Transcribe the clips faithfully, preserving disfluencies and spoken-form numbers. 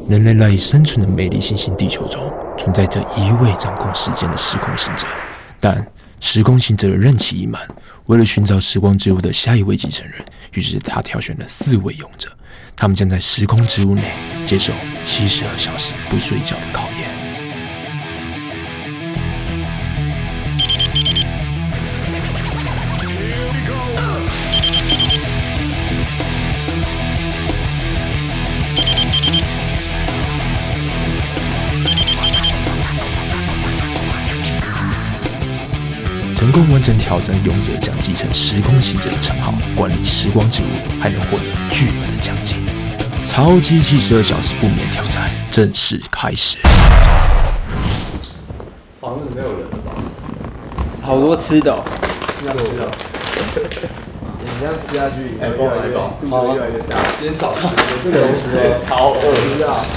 人类赖以生存的美丽新星地球中，存在着一位掌控时间的时空行者。但时空行者的任期已满，为了寻找时光之物的下一位继承人，于是他挑选了四位勇者，他们将在时空之物内接受七十二小时不睡觉的考验。成功完成挑战的勇者将继承时空行者的称号，管理时光之物，还能获得巨额的奖金。超级七十二小时不眠挑战正式开始。 房子没有人了吧？ 好多吃的、哦， 这样吃的。你这样吃下去，哎，帮我来一包，肚子越来越大。今天早上真的是超饿啊！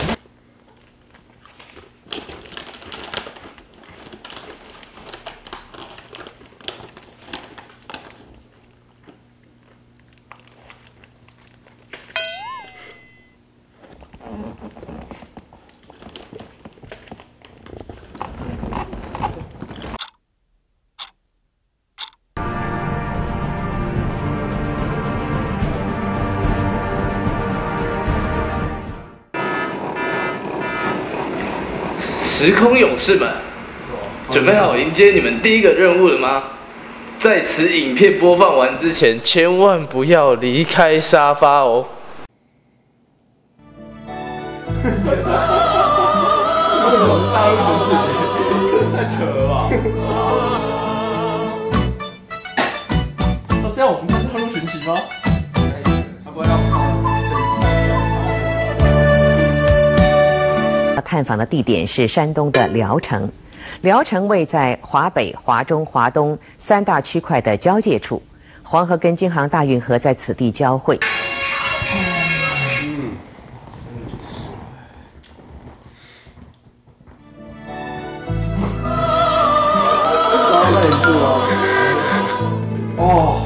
时空勇士们，准备好迎接你们第一个任务了吗？在此影片播放完之前，千万不要离开沙发哦。 为什么大陆选举？太扯了吧！他是要我们看大陆选举吗？他不会让我们看。 探访的地点是山东的聊城，聊城位在华北、华中、华东三大区块的交界处，黄河跟京杭大运河在此地交汇。 嗯，想要那里是吗？哦。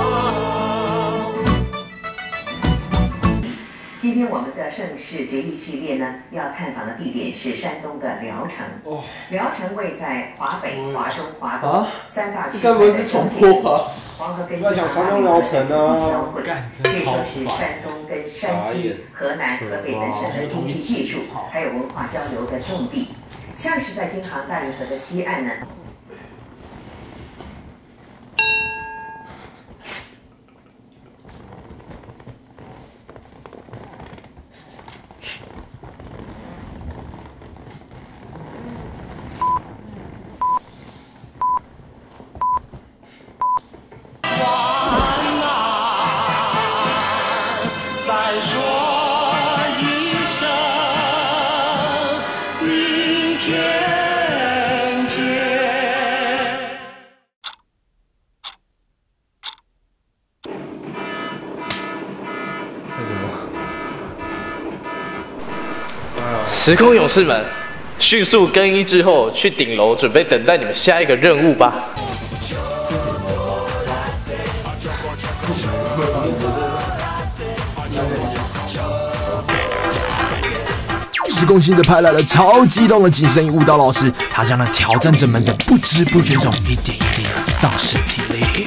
今天我们的盛世决议系列呢，要探访的地点是山东的聊城。哦，聊城位在华北、华中、华东、啊、三大区块的交界处。黄河跟京杭大运河在此地交汇，可以说是山东跟山西、河南、河北等省的经济技术还有文化交流的重地。像是在京杭大运河的西岸呢。 时空勇士们，迅速更衣之后，去顶楼准备等待你们下一个任务吧。 时空行者派来了超激动的紧身衣舞蹈老师，他将让挑战者们在不知不觉中一点一滴的丧失体力。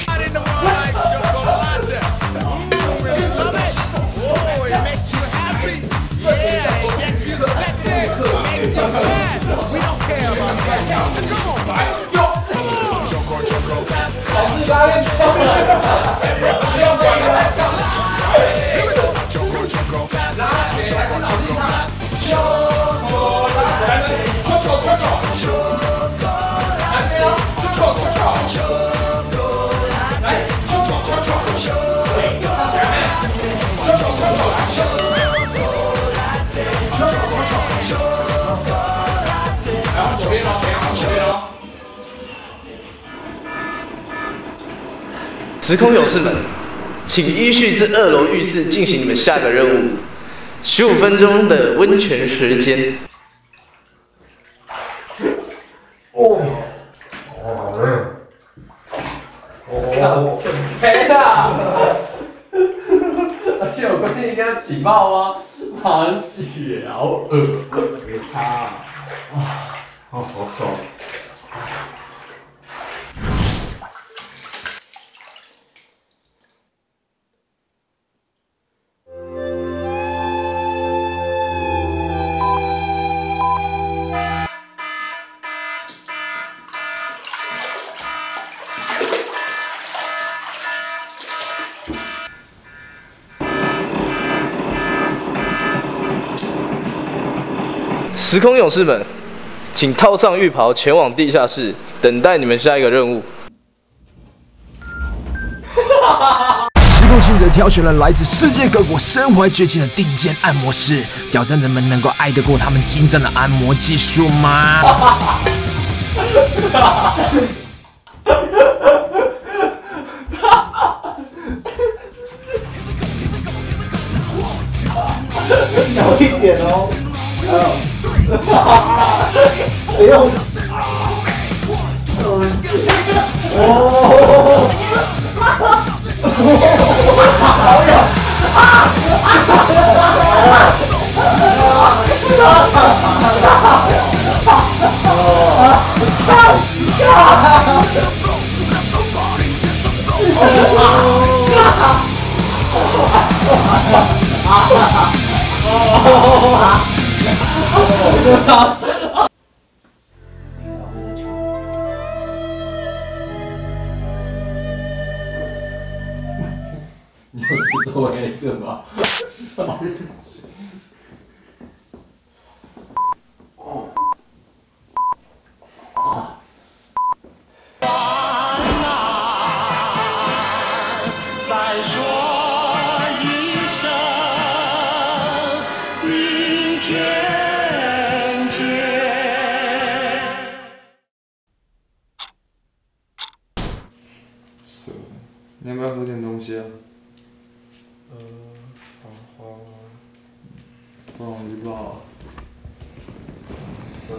时空勇士们，请依序至二楼浴室进行你们下个任务，十五分钟的温泉时间。 哦，哦，哦，减肥啊！而且有规定一定要起泡吗？ 韩剧好恶，没差啊！哦，好爽。 时空勇士们，请套上浴袍，前往地下室，等待你们下一个任务。 时空行者挑选了来自世界各国身怀绝技的顶尖按摩师，挑战者们能够挨得过他们精湛的按摩技术吗？ 小一点哦。哎呦！哎呦！哦！好痒！你有做那个吗？哦。再说一声明天见。是，你要不要喝点东西啊？呃，好好。不好意思吧？嗯。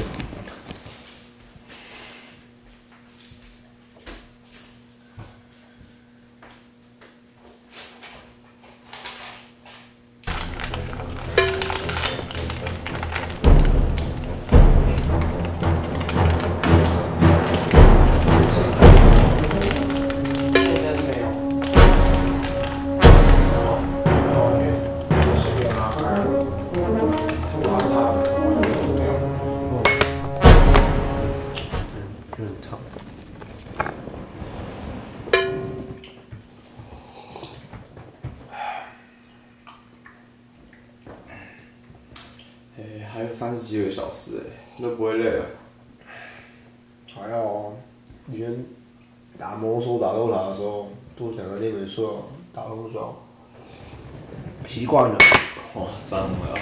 哎，还有三十几个小时哎，都不会累了。 还好啊，以前打魔兽打斗塔的时候，都两个练没睡哦，打通宵，习惯了。 哇，脏了。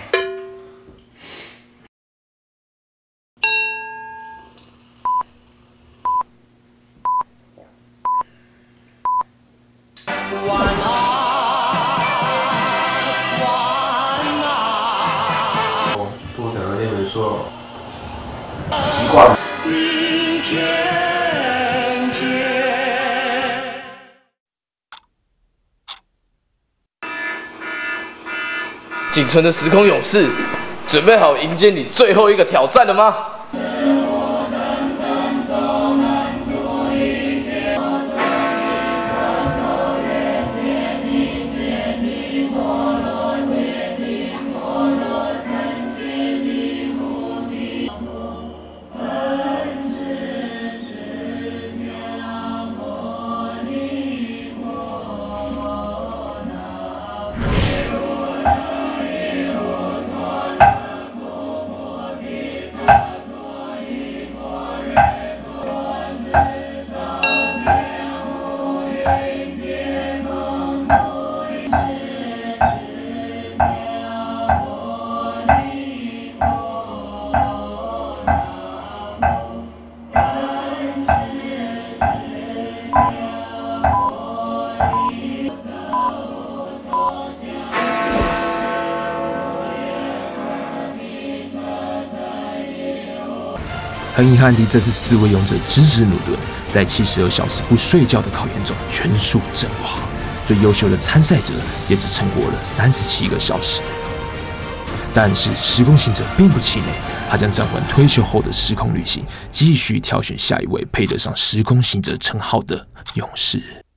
晚安，晚安。 都两个练没睡哦，习惯了。 明天见。 仅存的时空勇士，准备好迎接你最后一个挑战了吗？ 很遗憾地，这次四位勇者支持努顿，在七十二小时不睡觉的考验中全数阵亡。最优秀的参赛者也只撑过了三十七个小时。 但是时空行者并不气馁，他将暂缓退休后的时空旅行，继续挑选下一位配得上时空行者称号的勇士。